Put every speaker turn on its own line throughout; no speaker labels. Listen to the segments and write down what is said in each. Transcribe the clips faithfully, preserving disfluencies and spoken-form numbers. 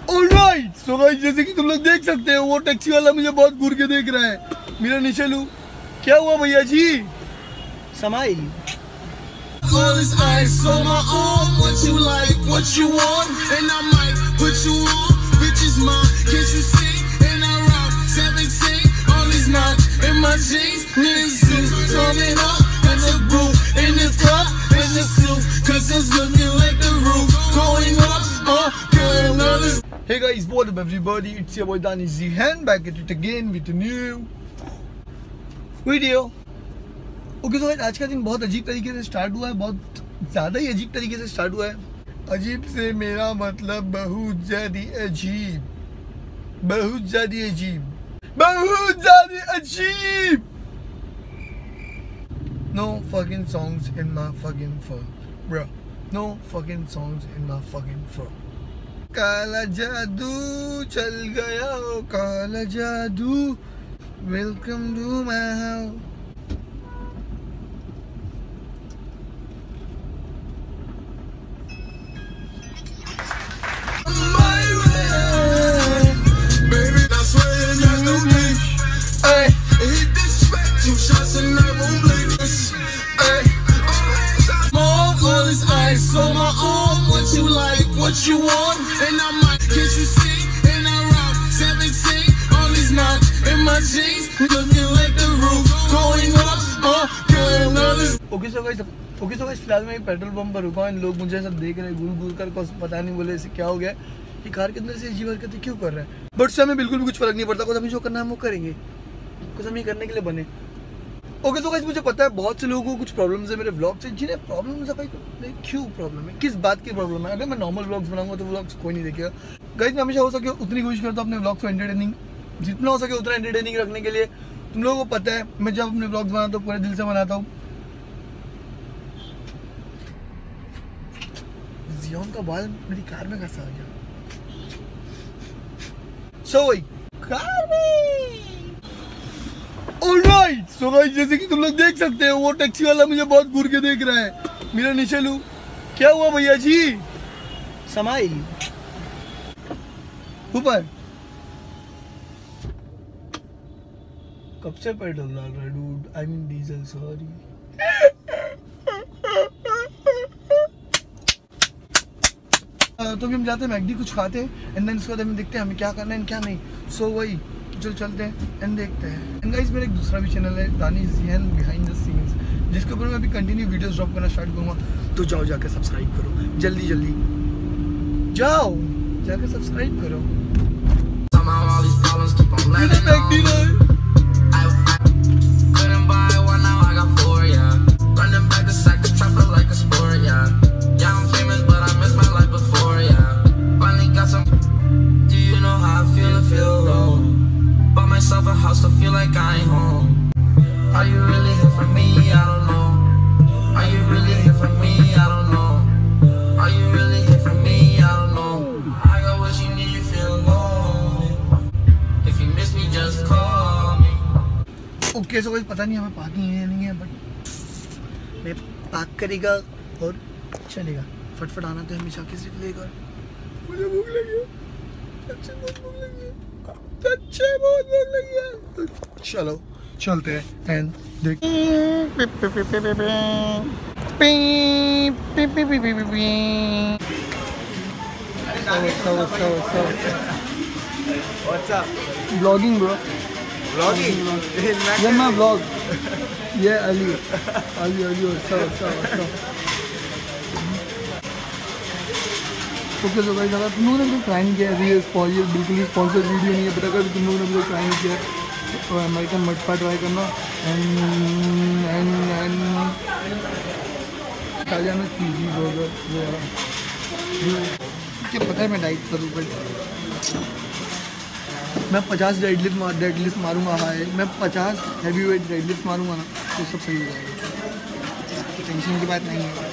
Alright so guys, जैसे कि तुम लोग देख सकते हो वो टैक्सी वाला मुझे बहुत घूर के देख रहा है। मेरा निशलू, क्या हुआ भैया जी? समाइल। All this ice on my arm, what you like, what you want, and I might put you on, bitch is mine, can't you see, and I rock, seventeen, all these knots, in my jeans, niggas suit, turning up, in the booth, in the club, in the suit, cause it's looking like the roof, going up, uh, girl, another. Hey guys, what up everybody, it's your boy Danny Zihan, back at it again with a new video. Okay तो आज का दिन बहुत अजीब तरीके से start हुआ है, बहुत ज़्यादा ही अजीब तरीके से स्टार्ट हुआ है। अजीब से मेरा मतलब बहुत ज़्यादा अजीब, बहुत ज़्यादा अजीब, बहुत ज़्यादा अजीब। No fucking songs in my fucking phone, bro. No fucking songs in my fucking phone. काला जादू चल गया, ओ काला जादू, welcome to my house. What you want, and I might, can't you see, and I rock, seventeen, all these knots, in my jeans, looking like the roof, going up, uh, girl, another. Okay so guys, okay so guys, फिलहाल मैं petrol pump पर रुका हूँ, इन लोग मुझे सब देख रहे हैं घूर घूर कर, कुछ पता नहीं बोले इसे क्या हो गया, ये कार के अंदर से अजीब हरकतें क्यों कर रहा है। बट से हमें बिल्कुल भी कुछ फर्क नहीं पड़ता, कुछ हमें जो करना है हम वो करेंगे, कुछ हम ये करने के लिए बने। ओके तो गाइस, मुझे पता है बहुत से लोगों को कुछ प्रॉब्लम्स है मेरे व्लॉग से, जिन्हें प्रॉब्लम्स है भाई, क्यों प्रॉब्लम है, किस बात की प्रॉब्लम है। अगर मैं नॉर्मल व्लॉग्स बनाऊंगा तो व्लॉग्स कोई नहीं देखेगा। गाइस मैं हमेशा हो सके उतनी कोशिश करता हूँ अपने व्लॉग्स को एंटरटेनिंग, जितना हो सके उतना एंटरटेनिंग रखने के लिए। तुम लोगों को पता है मैं जब अपने व्लॉग्स बनाता हूँ पूरे दिल से बनाता हूँ। जियोन का बाल मेरी कार में कैसा आ गया? सो वही कार में। ऑलराइट सो गाइस, जैसे कि तुम लोग देख सकते हो वो टैक्सी वाला मुझे बहुत घूर के देख रहा है। मेरा निशलू, क्या हुआ भैया जी? समाइल ऊपर। कब से पेट्रोल डाल रहा है dude, I mean diesel, sorry. तो भी हम जाते हैं मैकडी, कुछ खाते हैं एंड देन उसके बाद हम देखते हैं हमें क्या करना है क्या नहीं। सो so, वही चल चलते हैं एंड देखते हैं। एंड गाइस मेरा एक दूसरा भी चैनल है दानी ज़िहान बिहाइंड द सीन्स, जिसके ऊपर मैं अभी कंटिन्यू वीडियोस ड्रॉप करना स्टार्ट करूँगा, तो जाओ जाकर सब्सक्राइब करो, जल्दी जल्दी जाओ जाकर सब्सक्राइब करो। A house to feel like I ain't home. Are you really here for me? I don't know. Are you really here for me? I don't know. Are you really here for me? I don't know. I got what you need, you feel lonely. If you miss me, just call me. Okay, so guys, पता नहीं हमें parking है नहीं है, but मैं park करेगा और चलेगा। फटफट आना तो हमेशा किसी को लेकर। मुझे भूख लगी है, अच्छी बहुत भूख लगी है, अच्छे बहुत भूख लगी है। चलो चलते हैं एंड देख। Vlogging bro. Vlogging? Yeah, my vlog. Yeah, Ali. Ali, Ali, what's up, what's up, what's up? Okay तो गाइस, अगर तुम लोगों ने भी ट्राई नहीं किया, ये स्पॉन्सर बिल्कुल ही स्पॉन्सर वीडियो नहीं है, बट अगर तुम लोगों ने भी ट्राई नहीं किया तो अमेरिकन मटका ट्राई करना एंड एंड एंड खा जाना चीज़ी बर्गर वगैरह। क्या पता है मैं डाइट करूँ, बट मैं पचास डेड लिफ्ट मार डेड लिफ्ट मारूँगा। हाँ मैं पचास हैवी वेट डेड लिफ्ट मारूँगा ना तो सब सही हो जाएगा, टेंशन की बात नहीं है।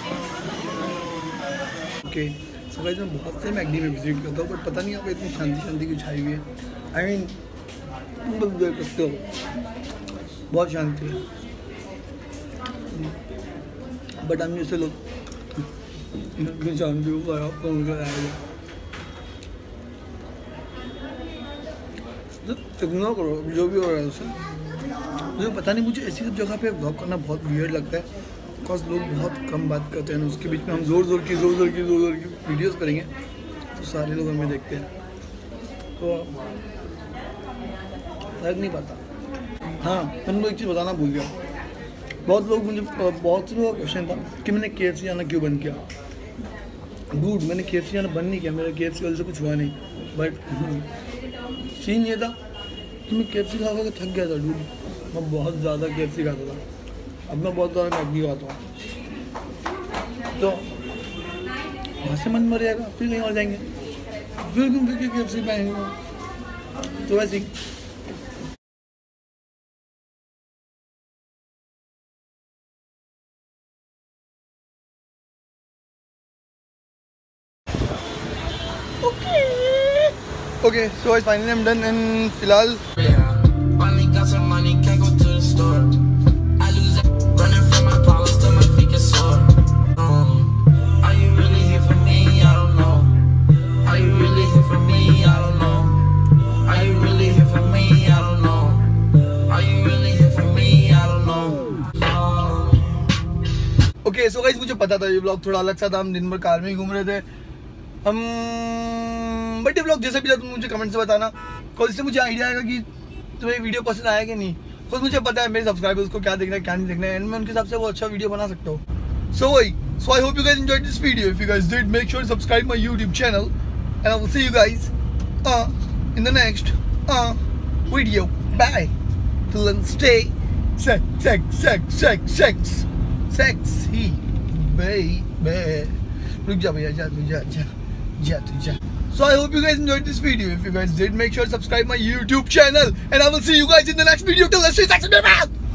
ओके सो गाइस, मैं बहुत से मैकडी में विजिट करता हूँ, बट पता नहीं आपको इतनी शांति शांति की छाई हुई है। आई मीन तुम देख सकते हो बहुत शांति है, बट हम जैसे लोग शांति को खराब कौन कर आएगा। इग्नोर करो जो भी हो रहा है उसे। मुझे पता नहीं, मुझे ऐसी सब जगह पे ब्लॉग करना बहुत वियर्ड लगता है, बिकॉज लोग बहुत कम बात करते हैं। उसके बीच में हम जोर जोर की जोर जोर की जोर जोर की वीडियोस करेंगे तो सारे लोग हमें देखते हैं, तो फर्क नहीं पड़ता। हाँ, तुमको एक चीज़ बताना भूल गया। बहुत लोग मुझे बहुत से लोगों का क्वेश्चन था कि मैंने के एफ सी जाना क्यों बंद किया। डूड, मैंने के एफ सी जाना बंद नहीं किया, मेरा के एफ सी वाले से कुछ हुआ नहीं, बट सीन ये था कि मैं के एफ सी खा खा के थक गया था डूड। मैं बहुत ज़्यादा के एफ सी खाता था, अब मैं बहुत ज़्यादा मैगी खाता हूँ, तो वहाँ से मन मर जाएगा, फिर कहीं और जाएंगे, फिर घूम फिर के के एफ सी पाएंगे, तो वैसे ही। Okay, so I finally am done and फिलहाल
Finally got some money, can't go to the store. I lose it, running from my problems till my feet get sore. Um, are you really here for me? I don't know. Are you really here for me? I don't know. Are you really here for me? I don't know. Are you really here for me? I don't know.
Okay so guys, मुझे पता था ये blog थोड़ा अलग सा था। हम दिन भर कार में ही घूम रहे थे हम, बट ये ब्लॉग जैसे भी था तुम मुझे कमेंट से बताना, कल से मुझे आइडिया आएगा कि तुम्हें वीडियो पसंद आया कि नहीं। तो मुझे पता है मेरे सब्सक्राइबर्स को क्या देखना है क्या नहीं देखना है, एंड मैं उनके हिसाब से वो अच्छा वीडियो बना सकता हूँ। सो वही, so I hope you guys enjoyed this video. If you guys did, make sure subscribe my YouTube channel and I will see you guys in the next video. Bye, till then stay sex sex sex sex sex sexy baby। रुक जा भैया, जा तू जा जा जा तू जा। So I hope you guys enjoyed this video. If you guys did, make sure to subscribe my YouTube channel and I will see you guys in the next video. Till then, stay sexy, baby!